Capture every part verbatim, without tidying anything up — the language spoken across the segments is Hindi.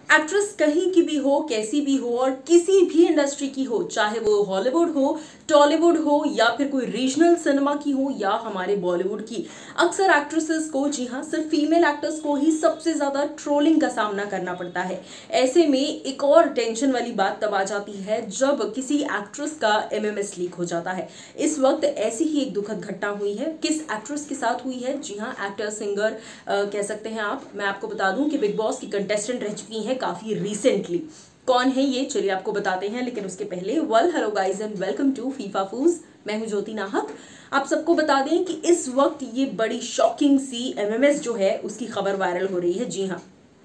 एक्ट्रेस कहीं की भी हो, कैसी भी हो और किसी भी इंडस्ट्री की हो, चाहे वो हॉलीवुड हो, टॉलीवुड हो या फिर कोई रीजनल सिनेमा की हो या हमारे बॉलीवुड की, अक्सर एक्ट्रेसेस को, जी हाँ, सिर्फ फीमेल एक्टर्स को ही सबसे ज्यादा ट्रोलिंग का सामना करना पड़ता है। ऐसे में एक और टेंशन वाली बात तब आ जाती है जब किसी एक्ट्रेस का एमएमएस लीक हो जाता है। इस वक्त ऐसी ही एक दुखद घटना हुई है। किस एक्ट्रेस के साथ हुई है? जी हाँ, एक्टर सिंगर कह सकते हैं आप। मैं आपको बता दूं कि बिग बॉस की कंटेस्टेंट रह चुकी हैं काफी रिसेंटली। कौन है ये, चलिए आपको बताते हैं, लेकिन उसके पहले well hello guys and welcome to FIFA फूज। मैं हूं ज्योति नाहक। आप सबको बता दें कि इस वक्त ये बड़ी शॉकिंग सी एमएमएस जो है उसकी खबर वायरल हो रही है। जी हाँ,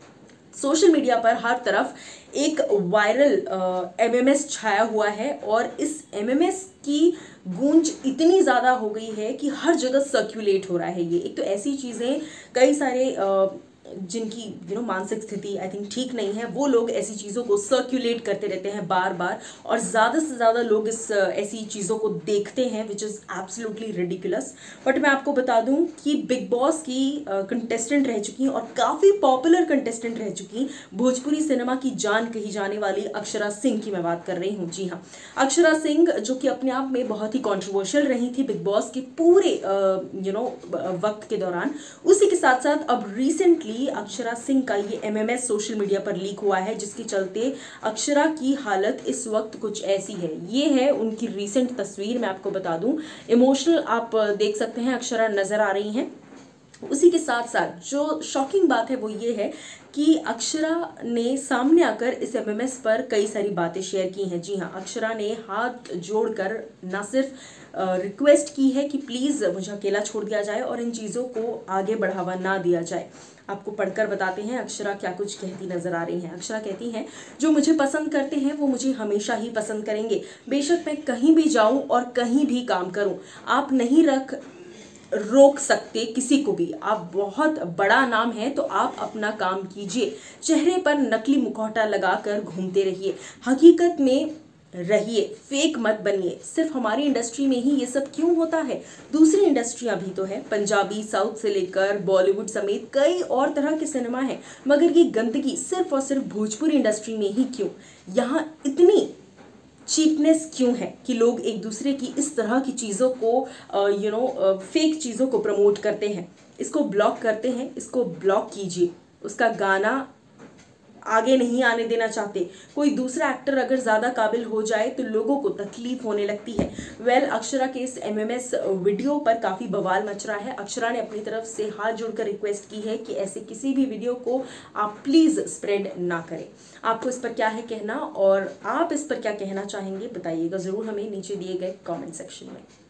सोशल मीडिया पर हर तरफ एक वायरल एमएमएस छाया हुआ है और इस एमएमएस की गूंज इतनी ज्यादा हो गई है कि हर जगह सर्कुलेट हो रहा है। ये एक तो ऐसी चीजें, कई सारे uh, जिनकी यू नो मानसिक स्थिति आई थिंक ठीक नहीं है, वो लोग ऐसी चीज़ों को सर्कुलेट करते रहते हैं बार बार, और ज़्यादा से ज़्यादा लोग इस ऐसी चीज़ों को देखते हैं which is absolutely ridiculous. But मैं आपको बता दूं कि बिग बॉस की कंटेस्टेंट रह चुकी और काफ़ी पॉपुलर कंटेस्टेंट रह चुकी भोजपुरी सिनेमा की जान कही जाने वाली अक्षरा सिंह की मैं बात कर रही हूँ। जी हाँ, अक्षरा सिंह जो कि अपने आप में बहुत ही कॉन्ट्रोवर्शियल रही थी बिग बॉस के पूरे यू नो वक्त के दौरान। उसी के साथ साथ अब रिसेंटली अक्षरा सिंह का ये एमएमएस सोशल मीडिया पर लीक हुआ है, जिसके चलते अक्षरा की हालत इस वक्त कुछ ऐसी है। ये है उनकी रीसेंट तस्वीर, मैं आपको बता दूं। इमोशनल आप देख सकते हैं अक्षरा नजर आ रही हैं। उसी के साथ साथ जो शॉकिंग बात है वो ये है कि अक्षरा ने सामने आकर इस एमएमएस पर कई सारी बातें शेयर की हैं। जी हाँ, अक्षरा ने हाथ जोड़कर ना सिर्फ रिक्वेस्ट की है कि प्लीज़ मुझे अकेला छोड़ दिया जाए और इन चीज़ों को आगे बढ़ावा ना दिया जाए। आपको पढ़कर बताते हैं अक्षरा क्या कुछ कहती नजर आ रही हैं। अक्षरा कहती हैं, जो मुझे पसंद करते हैं वो मुझे हमेशा ही पसंद करेंगे, बेशक मैं कहीं भी जाऊं और कहीं भी काम करूं। आप नहीं रख रोक सकते किसी को भी। आप बहुत बड़ा नाम है तो आप अपना काम कीजिए। चेहरे पर नकली मुखौटा लगाकर घूमते रहिए, हकीकत में रहिए, फेक मत बनिए। सिर्फ हमारी इंडस्ट्री में ही ये सब क्यों होता है? दूसरी इंडस्ट्रियां भी तो है, पंजाबी, साउथ से लेकर बॉलीवुड समेत कई और तरह के सिनेमा है, मगर ये गंदगी सिर्फ और सिर्फ भोजपुरी इंडस्ट्री में ही क्यों? यहाँ इतनी चीपनेस क्यों है कि लोग एक दूसरे की इस तरह की चीज़ों को यू नो फेक चीज़ों को प्रमोट करते हैं, इसको ब्लॉक करते हैं। इसको ब्लॉक कीजिए। उसका गाना आगे नहीं आने देना चाहते। कोई दूसरा एक्टर अगर ज़्यादा काबिल हो जाए तो लोगों को तकलीफ होने लगती है। वेल well, अक्षरा के इस एमएमएस वीडियो पर काफ़ी बवाल मच रहा है। अक्षरा ने अपनी तरफ से हाथ जोड़कर रिक्वेस्ट की है कि ऐसे किसी भी वीडियो को आप प्लीज़ स्प्रेड ना करें। आपको इस पर क्या है कहना और आप इस पर क्या कहना चाहेंगे बताइएगा ज़रूर हमें नीचे दिए गए कॉमेंट सेक्शन में।